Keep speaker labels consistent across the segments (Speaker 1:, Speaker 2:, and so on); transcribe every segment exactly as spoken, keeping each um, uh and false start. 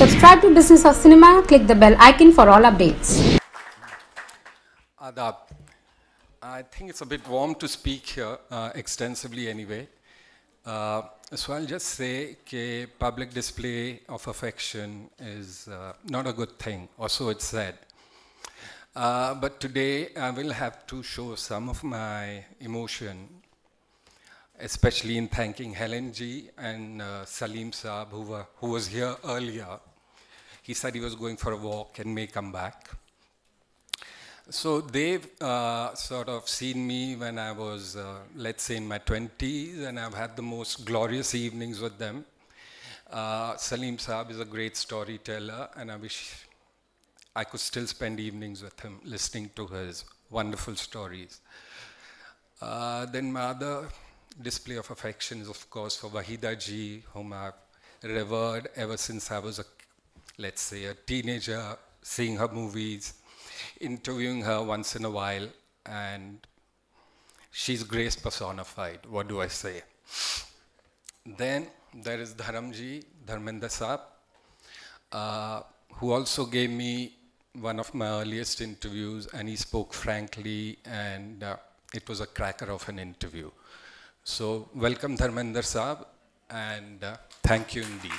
Speaker 1: Subscribe to Business of Cinema, click the bell icon for all updates.
Speaker 2: Adab. I think it's a bit warm to speak here uh, extensively anyway. Uh, so I'll just say that public display of affection is uh, not a good thing, or so it's said. Uh, but today I will have to show some of my emotion, especially in thanking Helen Ji and uh, Salim Saab, who, were, who was here earlier. He said he was going for a walk and may come back. So they've uh, sort of seen me when I was, uh, let's say, in my twenties, and I've had the most glorious evenings with them. Uh, Salim Saab is a great storyteller, and I wish I could still spend evenings with him listening to his wonderful stories. Uh, then my other display of affection is, of course, for Wahida Ji, whom I've revered ever since I was, a, let's say, a teenager, seeing her movies, interviewing her once in a while, and she's grace personified. What do I say? Then there is Dharamji, Dharmendra Saab, uh, who also gave me one of my earliest interviews, and he spoke frankly, and uh, it was a cracker of an interview. So welcome Dharmendra Saab, and uh, thank you indeed.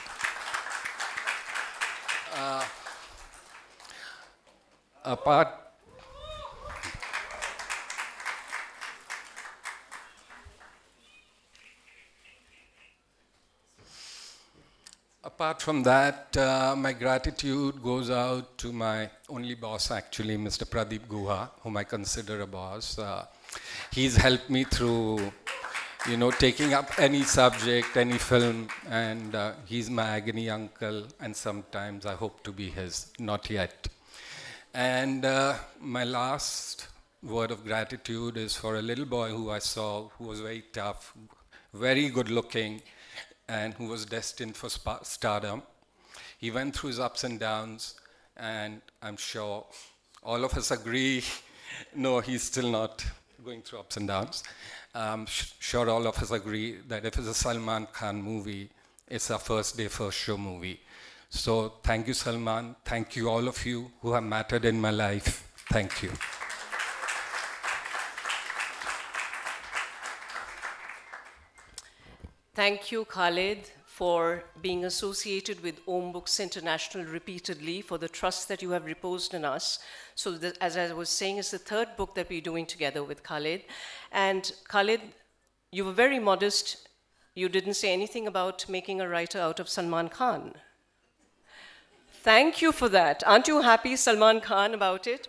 Speaker 2: Uh, apart Apart from that, uh, my gratitude goes out to my only boss, actually, Mister Pradeep Guha, whom I consider a boss. Uh, he's helped me through, you know, taking up any subject, any film, and uh, he's my agony uncle, and sometimes I hope to be his, not yet. And uh, my last word of gratitude is for a little boy who I saw, who was very tough, very good looking, and who was destined for stardom. He went through his ups and downs, and I'm sure all of us agree, no, he's still not going through ups and downs. I'm sure all of us agree that if it's a Salman Khan movie, it's a first day, first show movie. So thank you, Salman. Thank you, all of you who have mattered in my life. Thank you.
Speaker 3: Thank you, Khalid, for being associated with Om Books International repeatedly, for the trust that you have reposed in us. So that, as I was saying, it's the third book that we're doing together with Khalid. And Khalid, you were very modest. You didn't say anything about making a writer out of Salman Khan. Thank you for that. Aren't you happy, Salman Khan, about it?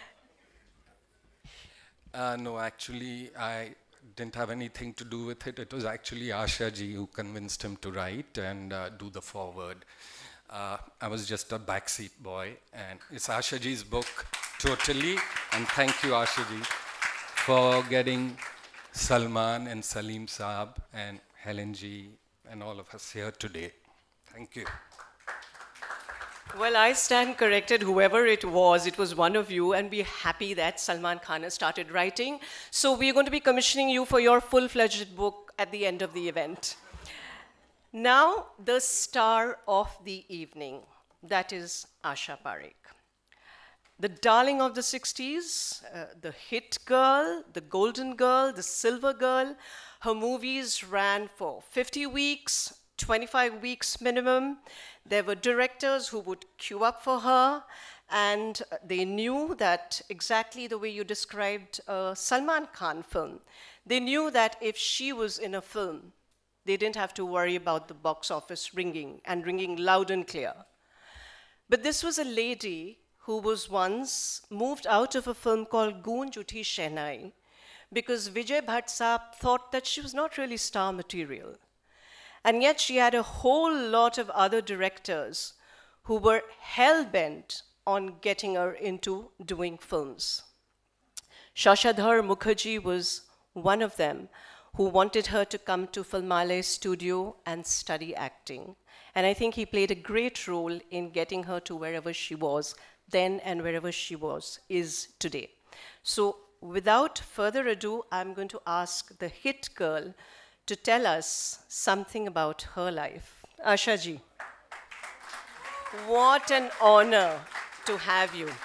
Speaker 2: Uh, no, actually, I didn't have anything to do with it. It was actually Asha Ji who convinced him to write and uh, do the foreword. Uh, I was just a backseat boy, and it's Asha Ji's book, totally. And thank you, Asha Ji, for getting Salman and Salim Saab and Helen Ji and all of us here today. Thank you.
Speaker 3: Well, I stand corrected, whoever it was, it was one of you, and we're happy that Salman Khan has started writing. So we're going to be commissioning you for your full-fledged book at the end of the event. Now, the star of the evening, that is Asha Parekh. The darling of the sixties, uh, the hit girl, the golden girl, the silver girl. Her movies ran for fifty weeks, twenty-five weeks minimum. There were directors who would queue up for her, and they knew that exactly the way you described a Salman Khan film. They knew that if she was in a film, they didn't have to worry about the box office ringing, and ringing loud and clear. But this was a lady who was once moved out of a film called Goonj Uthi Shehnai because Vijay Bhatt Saab thought that she was not really star material. And yet she had a whole lot of other directors who were hell-bent on getting her into doing films. Shashadhar Mukherjee was one of them who wanted her to come to Filmale studio and study acting. And I think he played a great role in getting her to wherever she was then and wherever she was, is today. So without further ado, I'm going to ask the hit girl to tell us something about her life. Asha Ji. What an honor to have you.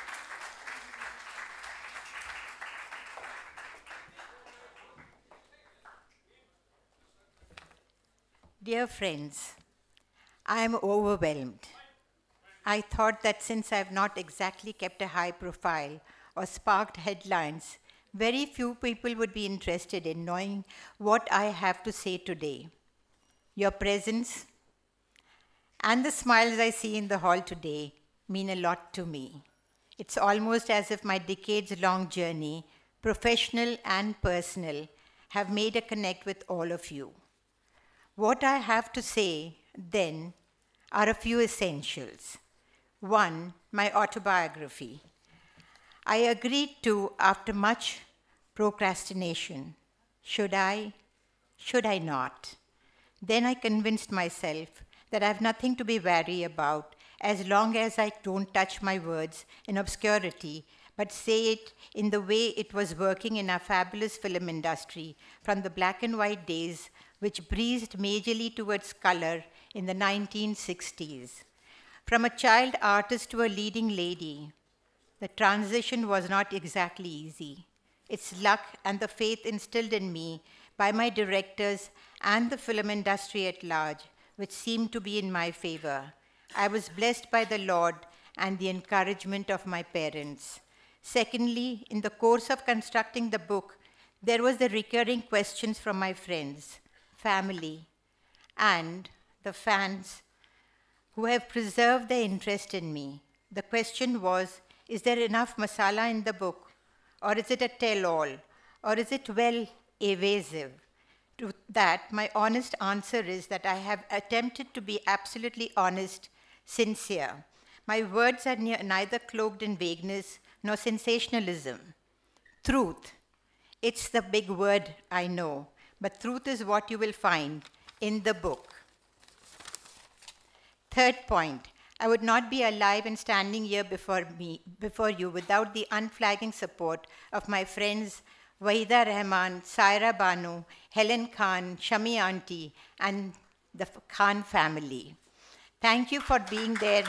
Speaker 4: Dear friends, I am overwhelmed. I thought that since I have not exactly kept a high profile or sparked headlines, very few people would be interested in knowing what I have to say today. Your presence and the smiles I see in the hall today mean a lot to me. It's almost as if my decades-long journey, professional and personal, have made a connect with all of you. What I have to say, then, are a few essentials. One, my autobiography. I agreed to after much procrastination. Should I? Should I not? Then I convinced myself that I have nothing to be wary about as long as I don't touch my words in obscurity, but say it in the way it was working in our fabulous film industry from the black and white days which breezed majorly towards color in the nineteen sixties. From a child artist to a leading lady, the transition was not exactly easy. It's luck and the faith instilled in me by my directors and the film industry at large, which seemed to be in my favor. I was blessed by the Lord and the encouragement of my parents. Secondly, in the course of constructing the book, there was the recurring questions from my friends, family, and the fans who have preserved their interest in me. The question was, is there enough masala in the book? Or is it a tell-all? Or is it well evasive? To that, my honest answer is that I have attempted to be absolutely honest, sincere. My words are ne- neither cloaked in vagueness nor sensationalism. Truth. It's the big word, I know, but truth is what you will find in the book. Third point, I would not be alive and standing here before me, before you without the unflagging support of my friends Wahida Rahman, Saira Banu, Helen Khan, Shami Aunty, and the Khan family. Thank you for being there.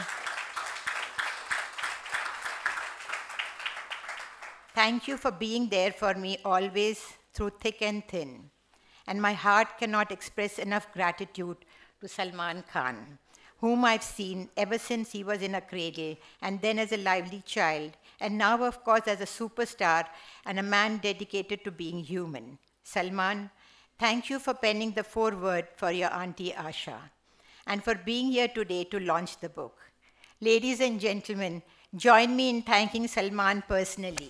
Speaker 4: Thank you for being there for me always through thick and thin. And my heart cannot express enough gratitude to Salman Khan, whom I've seen ever since he was in a cradle, and then as a lively child, and now, of course, as a superstar and a man dedicated to being human. Salman, thank you for penning the foreword for your auntie Asha, and for being here today to launch the book. Ladies and gentlemen, join me in thanking Salman personally.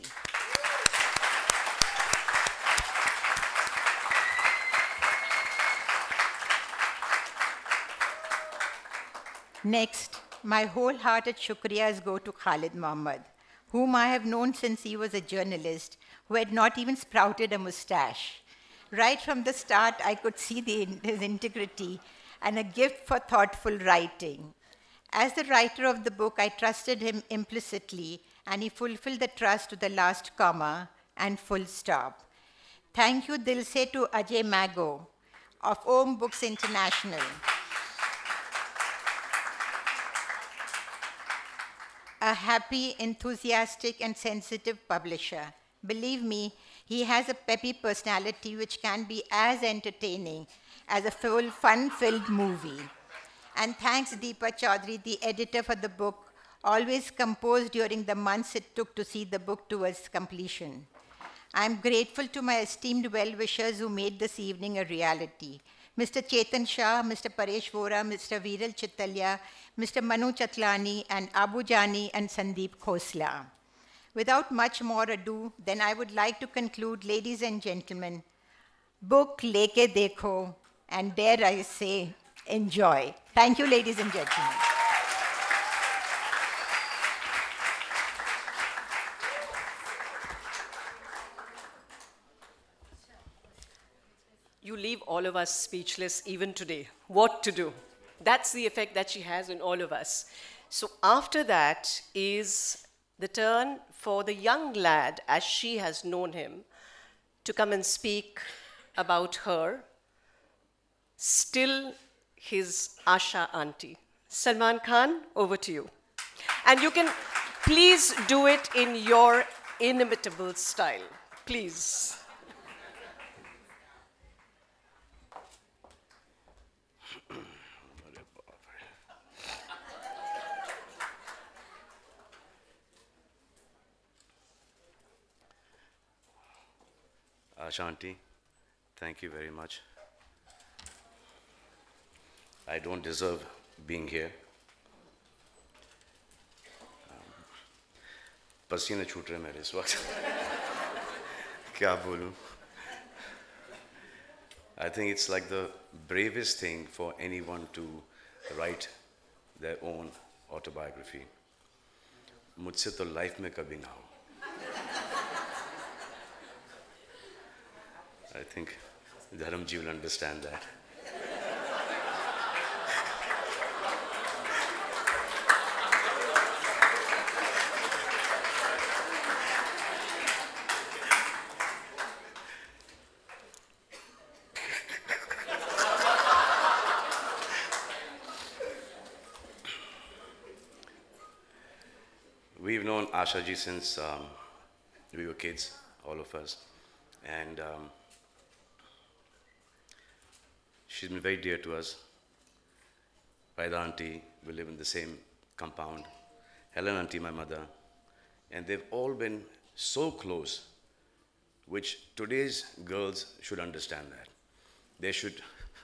Speaker 4: Next, my wholehearted shukriyas go to Khalid Mohammed, whom I have known since he was a journalist who had not even sprouted a mustache. Right from the start, I could see the, his integrity and a gift for thoughtful writing. As the writer of the book, I trusted him implicitly, and he fulfilled the trust to the last comma and full stop. Thank you, Dil Se, to Ajay Mago of Om Books International. A happy, enthusiastic, and sensitive publisher. Believe me, he has a peppy personality which can be as entertaining as a full, fun-filled movie. And thanks Deepa Chaudhary, the editor for the book, always composed during the months it took to see the book towards completion. I'm grateful to my esteemed well-wishers who made this evening a reality. Mister Chetan Shah, Mister Paresh Vora, Mister Viral Chittalya, Mister Manu Chatlani, and Abu Jani and Sandeep Khosla. Without much more ado, then I would like to conclude, ladies and gentlemen, book leke dekho, and dare I say, enjoy. Thank you, ladies and gentlemen.
Speaker 3: You leave all of us speechless even today. What to do? That's the effect that she has on all of us. So after that is the turn for the young lad, as she has known him, to come and speak about her, still his Asha aunty. Salman Khan, over to you. And you can please do it in your inimitable style. Please.
Speaker 5: Asha aunty, thank you very much. I don't deserve being here. पसीने छूट रहे मेरे इस वक्त. क्या बोलूं? I think it's like the bravest thing for anyone to write their own autobiography. मुझसे तो life में कभी ना हो. I think Dharamji will understand that. We've known Asha ji since um, we were kids, all of us, and um, she's been very dear to us. Vaida aunty, we live in the same compound. Helen aunty, my mother, and they've all been so close, which today's girls should understand that. They should.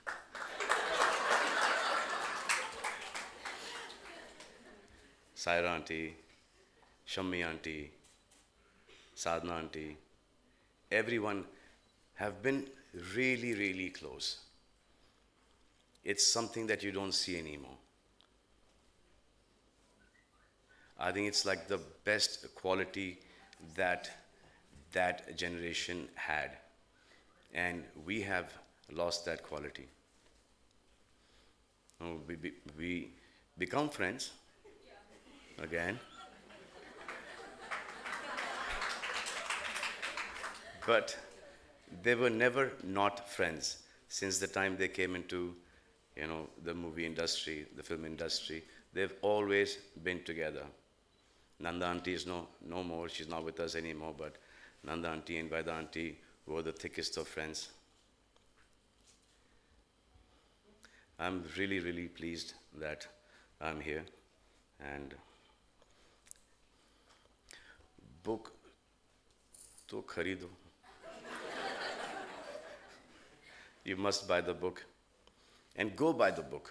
Speaker 5: Saira aunty, Shammi aunty, Sadhna aunty, everyone have been really, really close. It's something that you don't see anymore. I think it's like the best quality that that generation had. And we have lost that quality. Oh, we, be, we become friends again. But they were never not friends since the time they came into, you know, the movie industry, the film industry. They've always been together. Nanda auntie is no, no more, she's not with us anymore, but Nanda auntie and Vaida auntie were the thickest of friends. I'm really, really pleased that I'm here. And book to kharido. You must buy the book and go buy the book,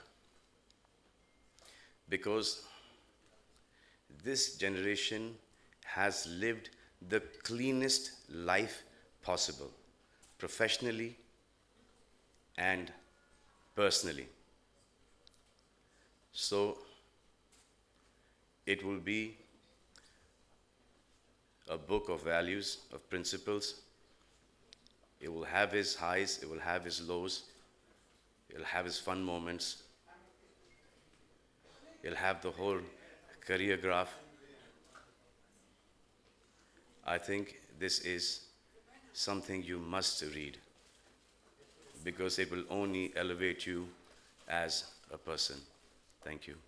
Speaker 5: because this generation has lived the cleanest life possible, professionally and personally. So it will be a book of values, of principles. It will have his highs, it will have his lows, it will have his fun moments, it will have the whole career graph. I think this is something you must read, because it will only elevate you as a person. Thank you.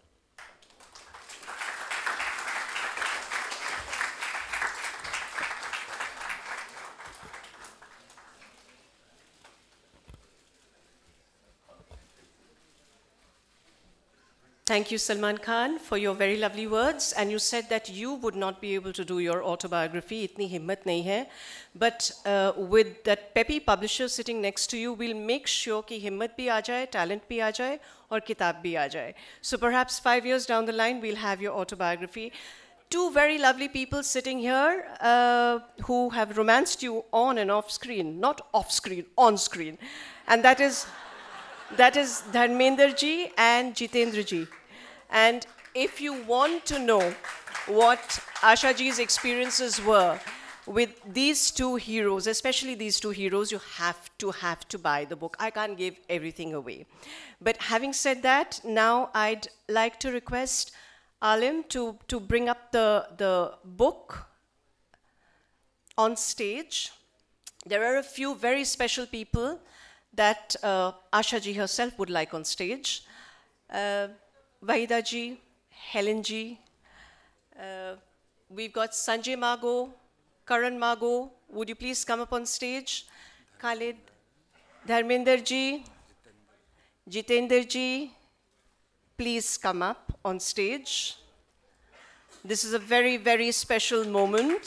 Speaker 3: Thank you, Salman Khan, for your very lovely words. And you said that you would not be able to do your autobiography. Itni himmat nahi hai. But uh, with that peppy publisher sitting next to you, we'll make sure ki himmat bhi aa jaye, talent bhi aa jaye, aur kitab bhi aa jaye. So perhaps five years down the line, we'll have your autobiography. Two very lovely people sitting here uh, who have romanced you on and off screen. Not off screen, on screen. And that is, that is Dharmendra ji and Jitendra ji. And if you want to know what Asha ji's experiences were with these two heroes, especially these two heroes, you have to have to buy the book. I can't give everything away. But having said that, now I'd like to request Alim to, to bring up the, the book on stage. There are a few very special people that uh, Asha ji herself would like on stage. Uh, Vahida ji, Helen ji. Uh, we've got Sanjay Mago, Karan Mago. Would you please come up on stage? Khalid, Dharmendra ji, Jitendra ji, please come up on stage. This is a very, very special moment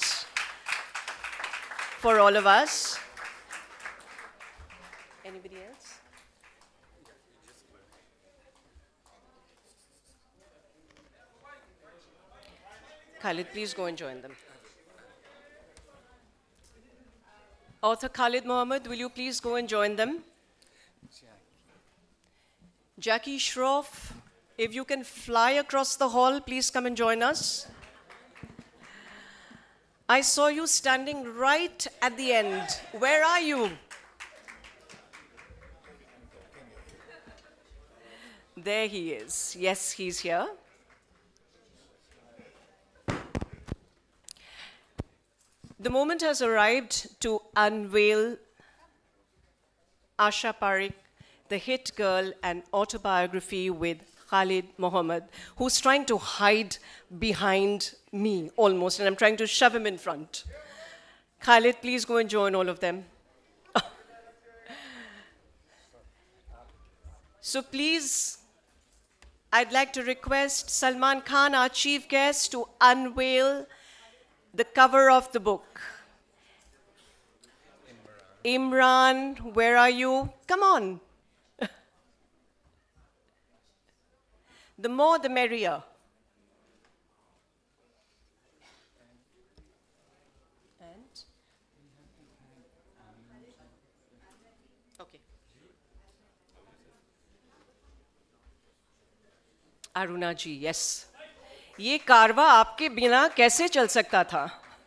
Speaker 3: for all of us. Anybody else? Khalid, please go and join them. Author Khalid Mohammed, will you please go and join them? Jackie Shroff, if you can fly across the hall, please come and join us. I saw you standing right at the end. Where are you? There he is. Yes, he's here. The moment has arrived to unveil Asha Parekh, the hit girl, and autobiography with Khalid Mohammed, who's trying to hide behind me almost, and I'm trying to shove him in front. Khalid, please go and join all of them. So please, I'd like to request Salman Khan, our chief guest, to unveil the cover of the book. Imran, where are you? Come on. The more, the merrier. And? Okay. Aruna ji, yes. ये कारवा आपके बिना कैसे चल सकता था?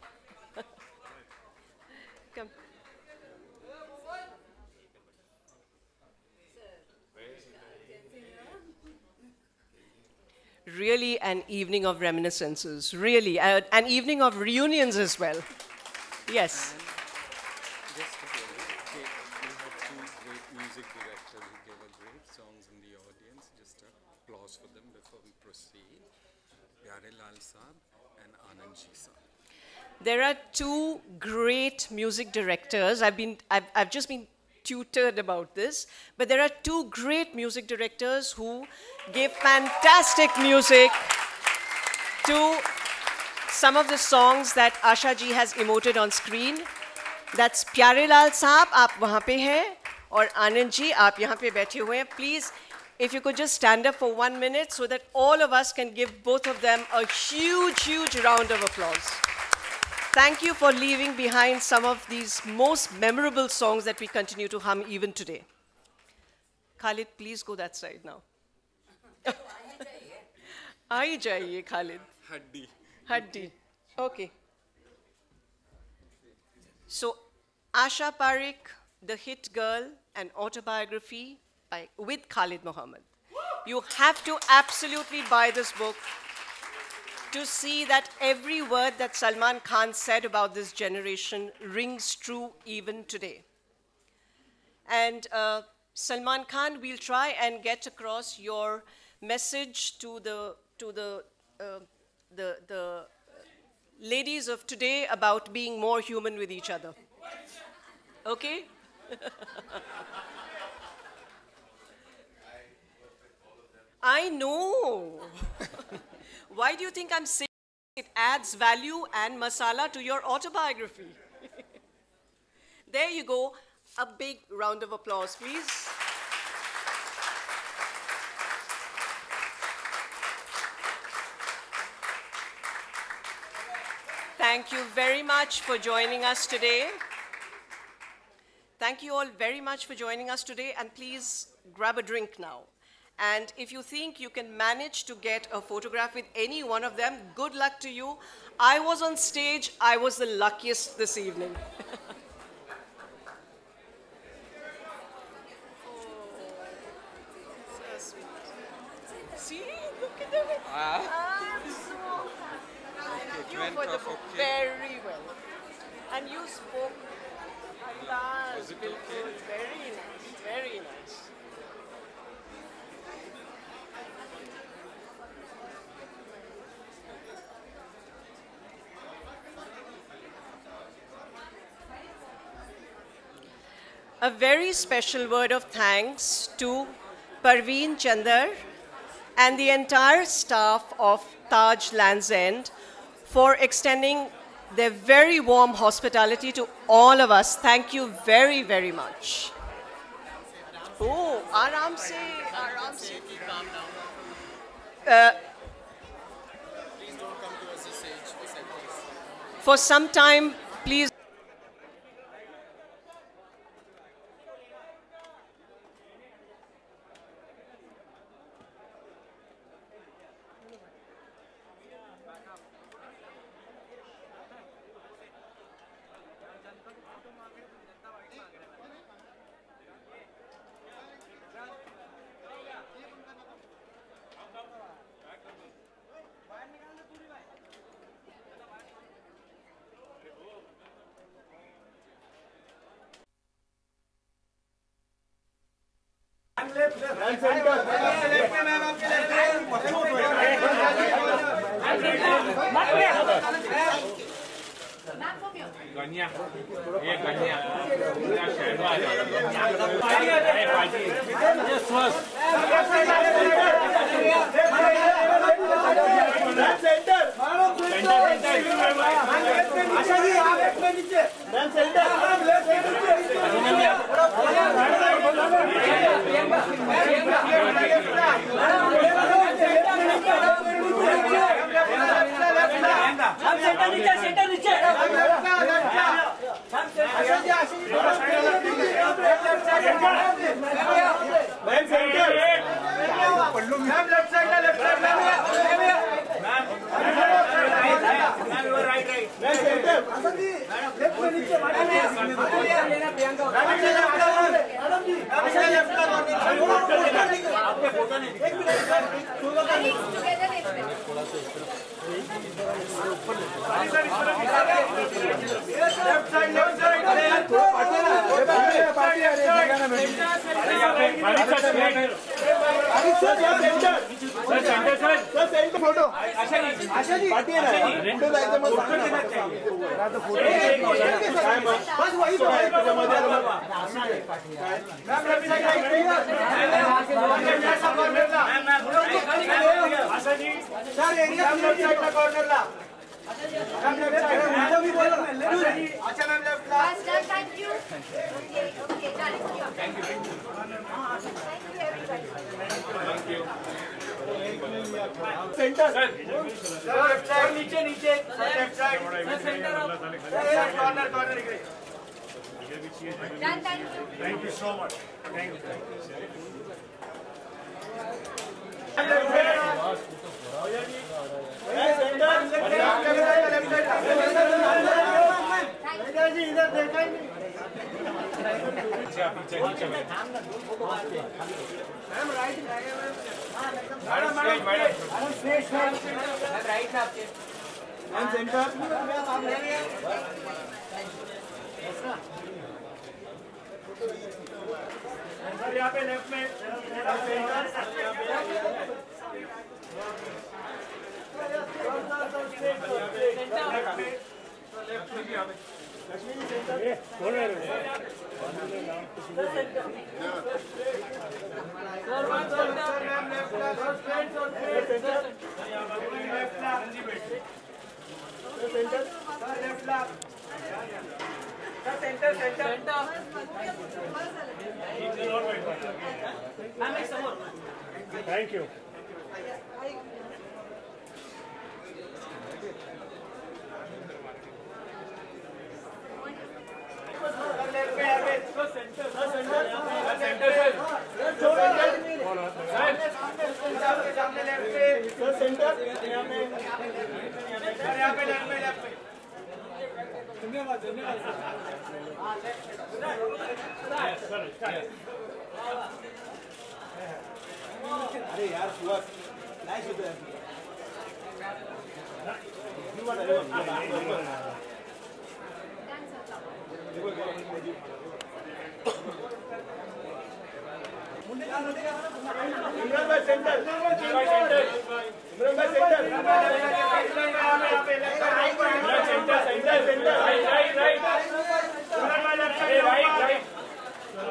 Speaker 3: Really an evening of reminiscences, really, uh, an evening of reunions as well. Yes.
Speaker 2: And just to tell you, we have two great music directors who gave us great songs in the audience. Just applause for them before we proceed. Pyare Lal Saab and Anand Ji Saab.
Speaker 3: There are two great music directors. I've been, I've, I've just been tutored about this, but there are two great music directors who gave fantastic music to some of the songs that Asha ji has emoted on screen. That's Pyare Lal Saab, aap wahan pe hain, aur Anand ji, aap yahan pe baithe hue hain. Please, if you could just stand up for one minute so that all of us can give both of them a huge, huge round of applause. Thank you for leaving behind some of these most memorable songs that we continue to hum even today. Khalid, please go that side now. Aayi jaiye, Khalid.
Speaker 2: Haddi.
Speaker 3: Haddi. Okay. So, Asha Parekh, the hit girl, an autobiography by, with Khalid Mohammed. You have to absolutely buy this book to see that every word that Salman Khan said about this generation rings true even today. And uh, Salman Khan, we'll try and get across your message to the, to the, uh, the, the ladies of today about being more human with each other. Okay? I know. Why do you think I'm saying it adds value and masala to your autobiography? There you go. A big round of applause, please. Thank you very much for joining us today. Thank you all very much for joining us today, and please grab a drink now. And if you think you can manage to get a photograph with any one of them, good luck to you. I was on stage. I was the luckiest this evening. Oh, so sweet. See, look at them. Ah. I'm so happy. Thank you for the book. Very well. And you spoke. Allah,
Speaker 2: Was it okay?
Speaker 3: Very nice. Very nice. A very special word of thanks to Parveen Chandar and the entire staff of Taj Land's End for extending their very warm hospitality to all of us. Thank you very, very much. Oh, aaram se, aaram se. Uh,
Speaker 6: Please don't come to us this age for selfies.
Speaker 3: for some time, please.
Speaker 7: गन्या ये गन्या पूरा शहर आ जाएगा party ये स्वस्थ centre centre Asha जी आप एक में नीचे मैम सेंटर हम सेंटर नीचे सेंटर नीचे आशा जी आशा जी मैम सेंटर पल्लू मैम लेफ्ट साइड का left side ma'am ma'am right right ma'am centre Asha ji left में नीचे मैडम लेना प्रियंका मैडम जी आशा लेफ्ट का आपके फोटो नहीं एक मिनट थोड़ा सा left side left side party आ रही है sir centre photo Asha ji Asha ji party है ना फोटो लाइक मत तो फोटो बस वही तो है मजा ma'am left side Asha ji sir area left side का कॉर्नर ला मैम लेफ्ट साइड भी बोलो अच्छा मैम लेफ्ट ला
Speaker 8: thank you okay okay thank you
Speaker 7: thank you
Speaker 6: centre sir left side नीचे नीचे left side centre corner corner इकडे thank you so much thank you ji इधर देखा ही नहीं पीछे नीचे ma'am right madam madam madam straight straight right में आपके मैम सेंटर आप ले रही हैं सर यहाँ पे लेफ्ट में सेंटर थैंक यू धन्यवाद धन्यवाद अरे यार सुहास नाइस होता है इमरान भाई सेंटर इमरान भाई centre centre centre centre right right right Imran भाई left side right right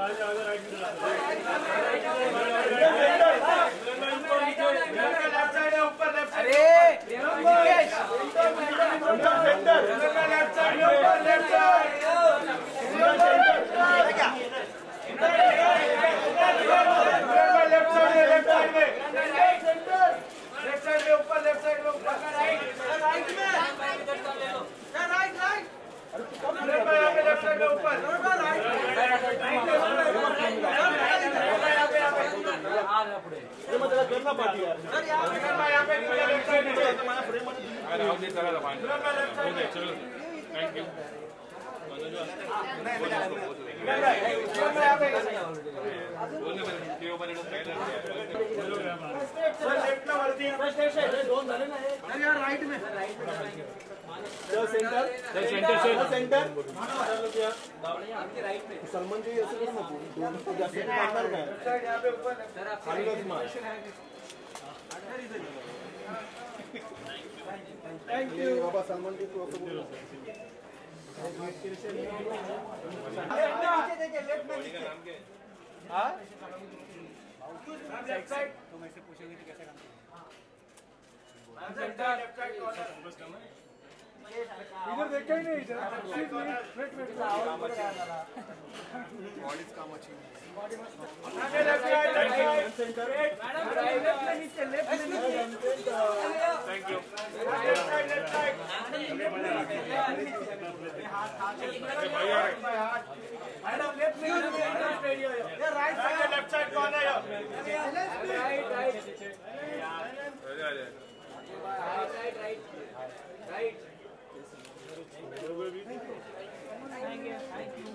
Speaker 6: Thank you.
Speaker 7: Salman ji ऐसे करो ना थैंक यू बाबा सलमान जी को
Speaker 6: लेफ्ट साइड तुम ऐसे पूछोगे तो कैसे काम करेंगे इधर देखा ही नहीं इधर वेट वेट बॉडी काम अच्छी left right centre madam left में नीचे लेफ्ट में नीचे thank you left side left side हाथ हाथ भाई यार मैडम लेफ्ट में ये राइट साइड लेफ्ट साइड कौन है right right right right right Thank you. Thank you.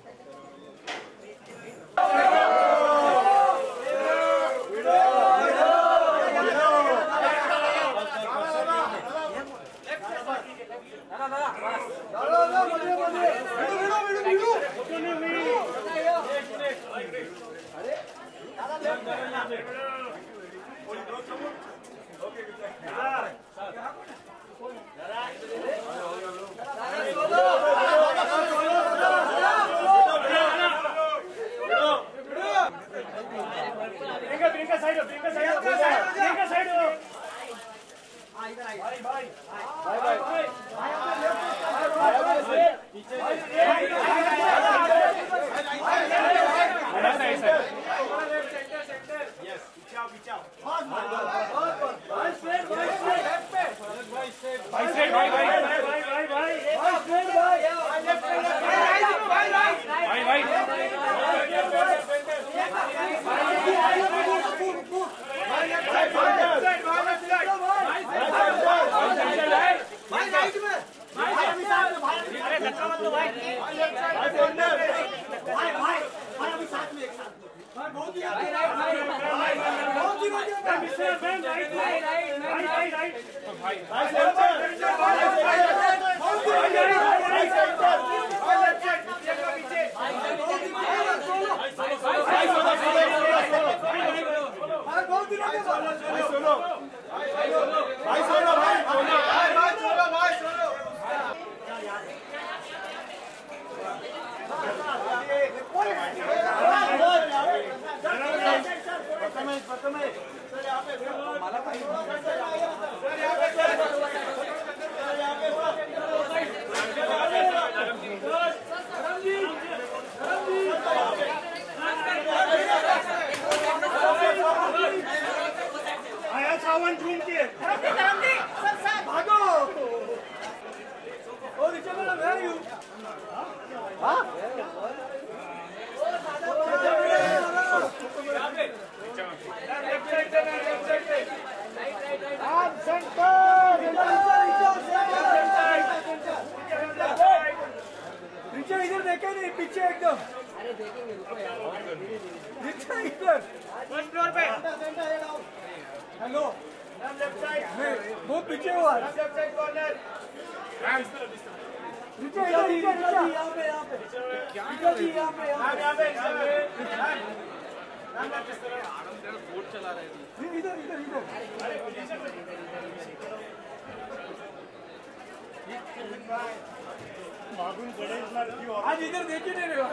Speaker 7: आज इधर देखिए नहीं रहा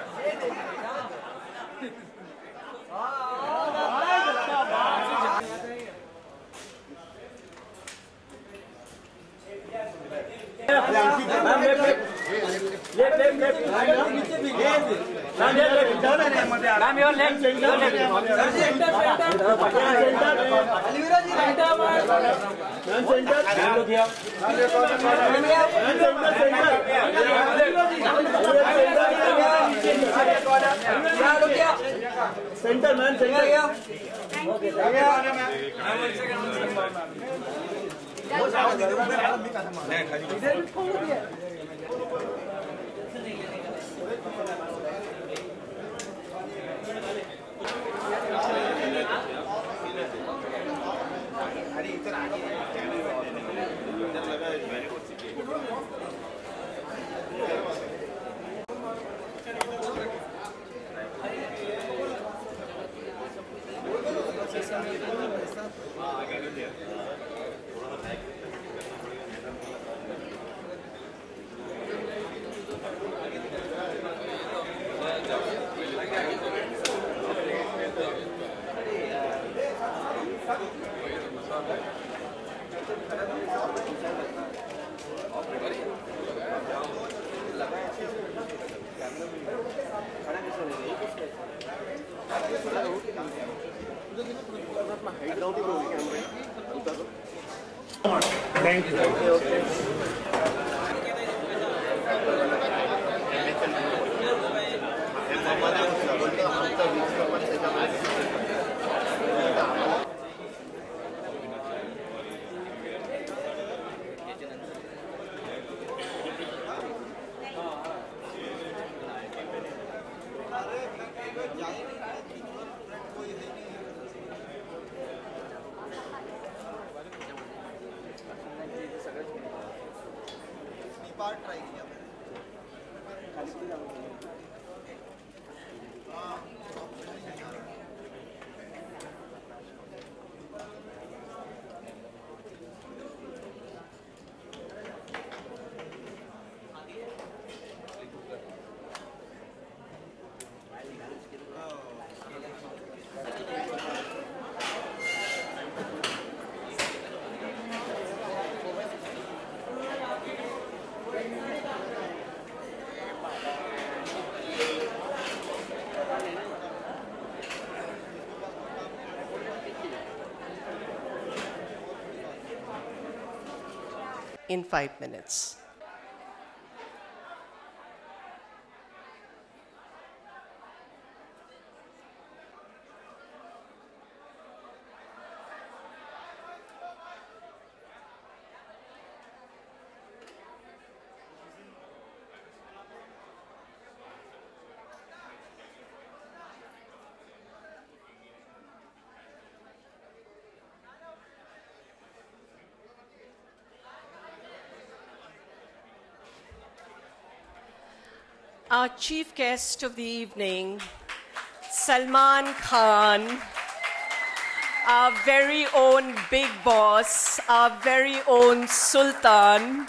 Speaker 6: Ma'am, your left, your left. Center,
Speaker 7: Center, man, center.
Speaker 6: Okay, Thank you.
Speaker 3: In five minutes. Our chief guest of the evening, Salman Khan, our very own big boss, our very own Sultan,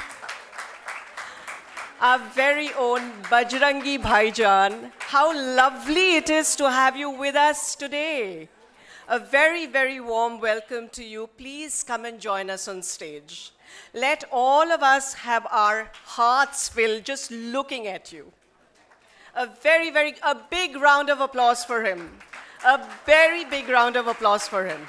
Speaker 3: our very own Bajrangi Bhaijaan. How lovely it is to have you with us today. A very, very warm welcome to you. Please come and join us on stage. Let all of us have our hearts filled just looking at you. A very, very, a big round of applause for him. A very big round of applause for him.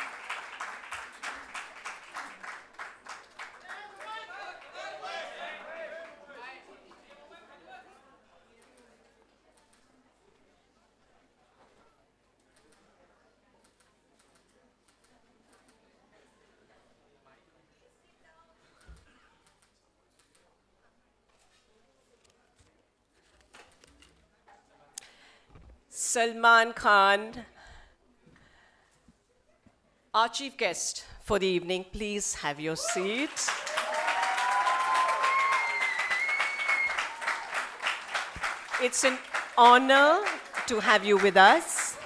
Speaker 3: Salman Khan, our chief guest for the evening, please have your seat. It's an honor to have you with us.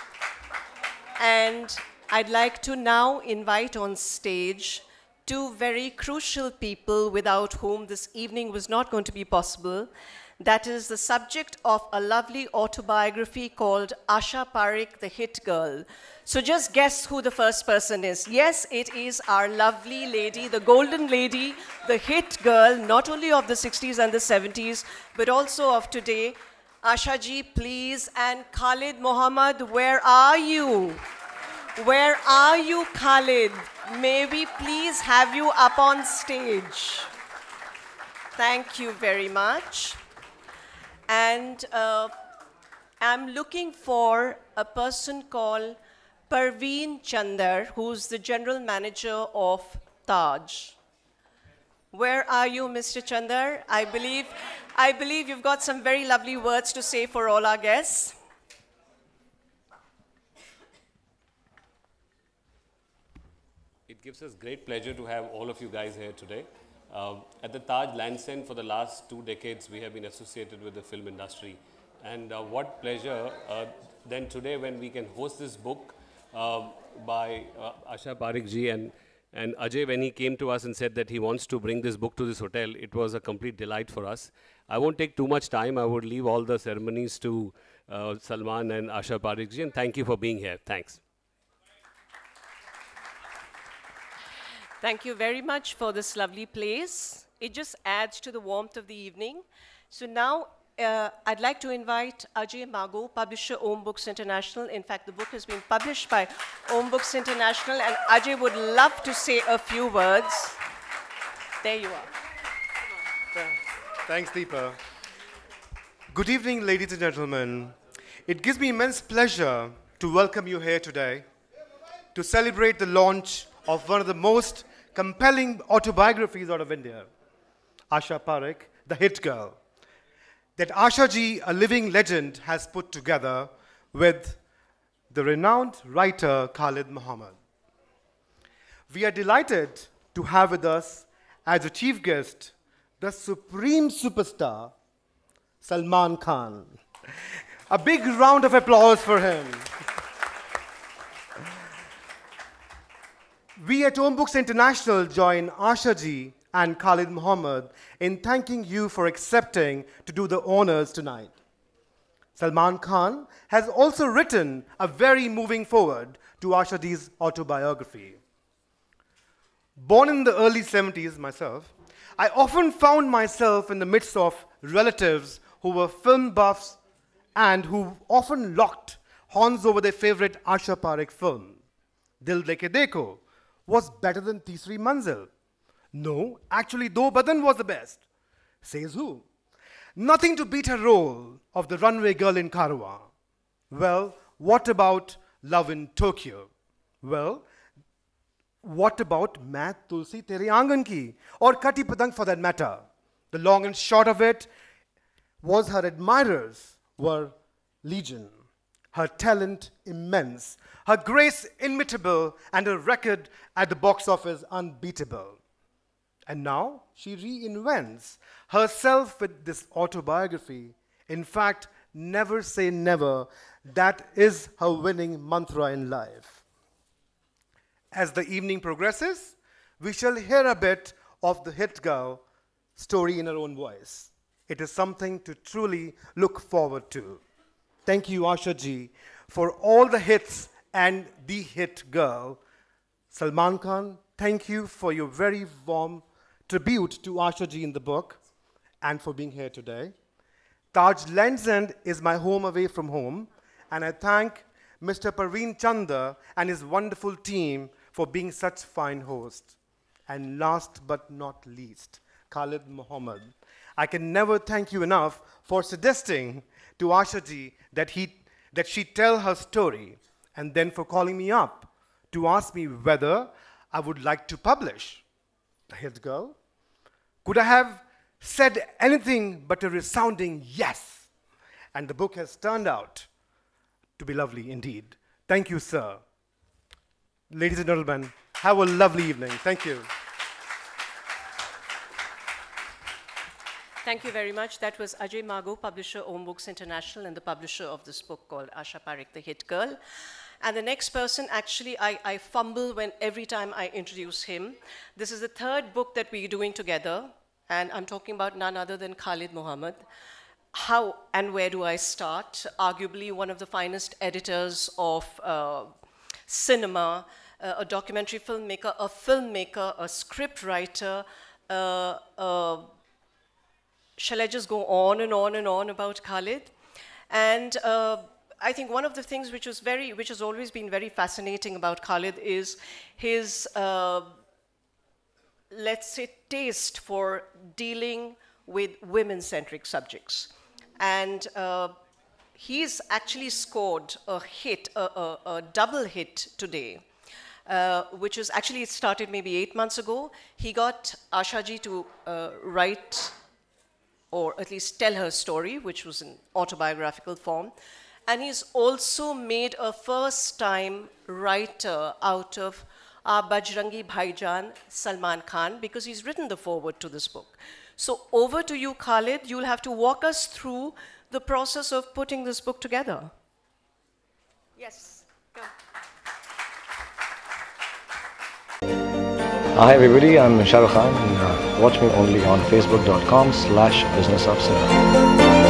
Speaker 3: And I'd like to now invite on stage two very crucial people without whom this evening was not going to be possible. That is the subject of a lovely autobiography called Asha Parekh, the Hit Girl. So just guess who the first person is. Yes, it is our lovely lady, the golden lady, the hit girl, not only of the sixties and the seventies, but also of today. Asha ji, please, and Khalid Mohammed, where are you? Where are you, Khalid? May we please have you up on stage? Thank you very much. And uh, I'm looking for a person called Parveen Chandar, who's the general manager of Taj. Where are you, Mister Chandar? I believe, I believe you've got some very lovely words to say for all our guests.
Speaker 9: It gives us great pleasure to have all of you guys here today. Um, at the Taj Lansdowne, for the last two decades, we have been associated with the film industry. And uh, what pleasure uh, then today when we can host this book uh, by uh, Asha Parekh ji and, and Ajay, when he came to us and said that he wants to bring this book to this hotel, it was a complete delight for us. I won't take too much time. I would leave all the ceremonies to uh, Salman and Asha Parekh ji, and thank you for being here. Thanks.
Speaker 3: Thank you very much for this lovely place. It just adds to the warmth of the evening. So now uh, I'd like to invite Ajay Mago, publisher, Om Books International. In fact, the book has been published by Om Books International, and Ajay would love to say a few words. There you are.
Speaker 10: Thanks, Deepa. Good evening, ladies and gentlemen. It gives me immense pleasure to welcome you here today to celebrate the launch of one of the most compelling autobiographies out of India, Asha Parekh, the hit girl, that Asha ji, a living legend, has put together with the renowned writer Khalid Muhammad. We are delighted to have with us as a chief guest the supreme superstar, Salman Khan. A big round of applause for him. We at Om Books International join Asha ji and Khalid Muhammad in thanking you for accepting to do the honors tonight. Salman Khan has also written a very moving foreword to Asha ji's autobiography. Born in the early seventies myself, I often found myself in the midst of relatives who were film buffs and who often locked horns over their favorite Asha Parekh film. Dil De Ke Dekho was better than Tisri Manzil. No, actually, Do Badan was the best. Says who? Nothing to beat her role of the runway girl in Karawa. Well, what about Love in Tokyo? Well, what about Main Tulsi Tere Aangan Ki? Or Kati Patang for that matter. The long and short of it was her admirers were legion. Her talent immense, her grace inimitable, and her record at the box office unbeatable. And now she reinvents herself with this autobiography. In fact, never say never. That is her winning mantra in life. As the evening progresses, we shall hear a bit of the hit girl story in her own voice. It is something to truly look forward to. Thank you, Asha ji, for all the hits and the hit girl. Salman Khan, thank you for your very warm tribute to Asha ji in the book and for being here today. Taj Lansdowne is my home away from home, and I thank Mister Parveen Chanda and his wonderful team for being such fine hosts. And last but not least, Khalid Muhammad. I can never thank you enough for suggesting to Asha ji that, he, that she tell her story, and then for calling me up to ask me whether I would like to publish The Hit Girl. Could I have said anything but a resounding yes? And the book has turned out to be lovely indeed. Thank you, sir. Ladies and gentlemen, have a lovely evening. Thank you.
Speaker 3: Thank you very much. That was Ajay Mago, publisher, Om Books International, and the publisher of this book called Asha Parekh, The Hit Girl. And the next person, actually, I, I fumble when every time I introduce him. This is the third book that we're doing together, and I'm talking about none other than Khalid Muhammad. How and where do I start? Arguably one of the finest editors of uh, cinema, uh, a documentary filmmaker, a filmmaker, a script writer, uh, uh, shall I just go on and on and on about Khalid? And uh, I think one of the things which was very, which has always been very fascinating about Khalid is his, uh, let's say, taste for dealing with women-centric subjects. And uh, he's actually scored a hit, a, a, a double hit today. uh, which is actually, it started maybe eight months ago. He got Asha ji to uh, write, or at least tell her story, which was in autobiographical form. And he's also made a first-time writer out of our Bajrangi Bhaijaan, Salman Khan, because he's written the foreword to this book. So over to you, Khalid. You'll have to walk us through the process of putting this book together. Yes, come.
Speaker 11: Hi everybody, I'm Shah Rukh Khan. Uh, watch me only on facebook dot com slash business of cinema.